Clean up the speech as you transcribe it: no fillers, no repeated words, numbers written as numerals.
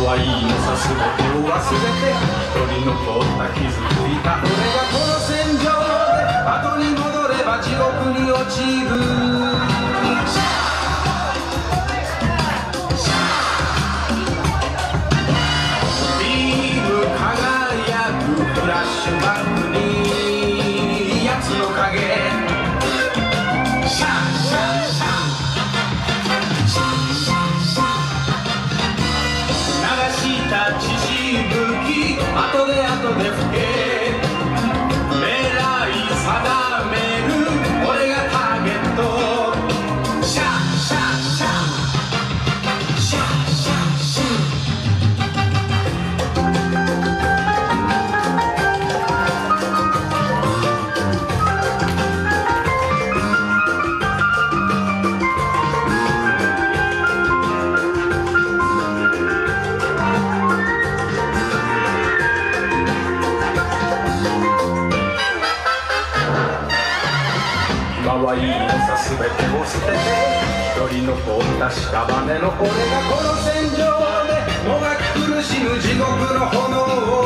愛いのさ全てを忘れて取り残った傷ついた俺がこの戦場で後に戻れば地獄に落ちるビーム輝くフラッシュバックに奴の影シャーシャーシャー血しぶき後で吹け狙い定める俺がターゲットシャーシャーシャーシャーシャーシャー可愛いのさ全てを捨てて一人残った屍の俺がこの戦場でもがき苦しむ地獄の炎を